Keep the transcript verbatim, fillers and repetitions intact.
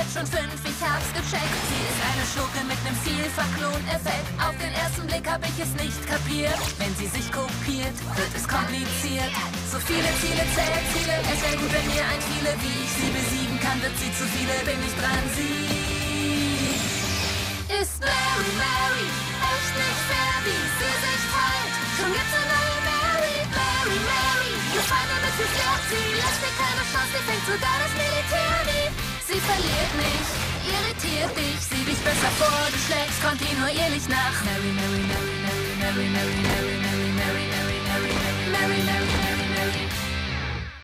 jetzt schon fünf, ich hab's gecheckt. Sie ist eine Schurke mit nem Vielfach-Klon-Effekt. Auf den ersten Blick hab ich es nicht kapiert. Wenn sie sich kopiert, wird es kompliziert. So viele Ziele zählt Ziele. Es wäre gut, wenn mir einfiele, wie ich sie besiegen kann. Wird sie zu viele, bin ich dran, sie ist Mary, Mary. Echt nicht fair, wie sie sich teilt. Schon gibt's eine neue Mary, Mary, Mary. Nur Feinde mit viel Flair, sie lässt mir keine Chance. Die fängt sogar das Militär nie. Sie verliert mich, irritiert dich. Sieh dich besser vor, du schlägst kontinuierlich nach. Mary, Mary, Mary, Mary, Mary, Mary, Mary, Mary, Mary, Mary, Mary, Mary, Mary, Mary, Mary.